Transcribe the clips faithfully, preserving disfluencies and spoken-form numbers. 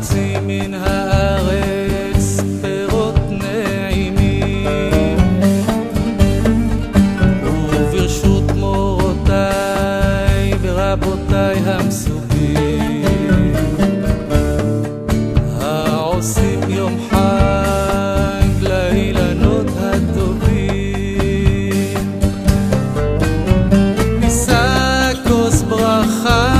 מוציא מן הארץ פירות נעימים, וברשות מורותיי ורבותיי המסוקים, העושים יום חג לאילנות הטובים. נישא כוס ברכה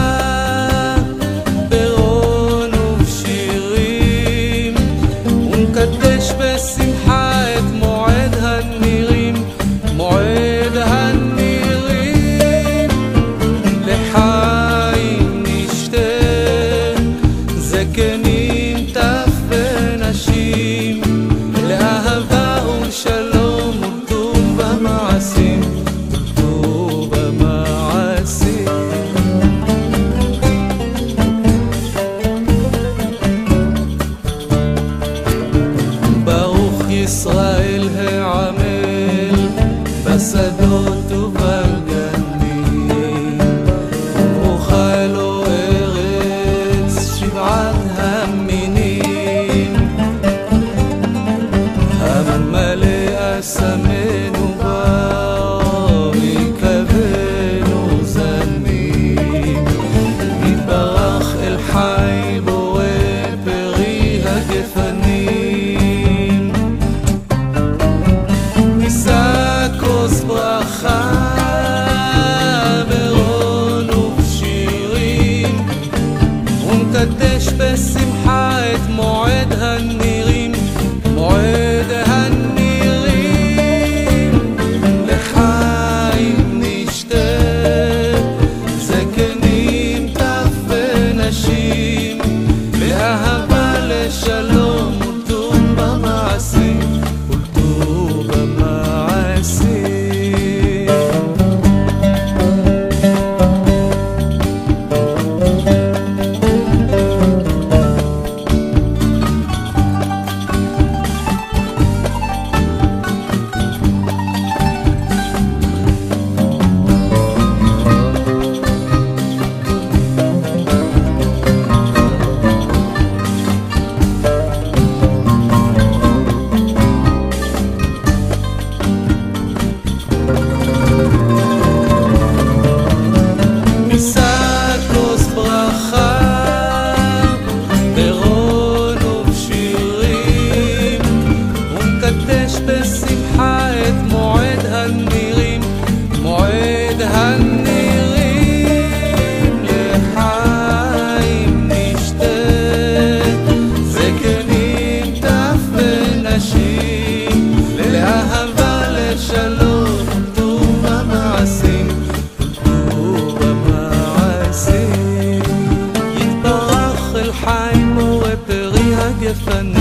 ונקדש בשמחה את מועד הנירים, מועד הנירים. לחיים נשתה זקנים טף ונשים, לאהבה ולשלום וטוב במעשים, וטוב במעשים. ישראל העמל בשדות ובגנים, וברוכה לו ארץ שבעת המינים, המלאה שמנו בה ויקבנו זנים. יתברך אל חי בורא פרי הגפנים, כוס ברכה ברון ובשירים, ונקדש בשמחה את מועד הנירים, מועד הנירים. לחיים נשתה זקנים טף ונשים, לאהבה לשלום וטוב במעשים, וטוב במעשים. בשמחה את מועד הנירים, מועד הנירים. לחיים נשתה זקנים טף ונשים, לאהבה לשלום וטוב במעשים, וטוב במעשים. יתברך אל חי בורא פרי הגפנים,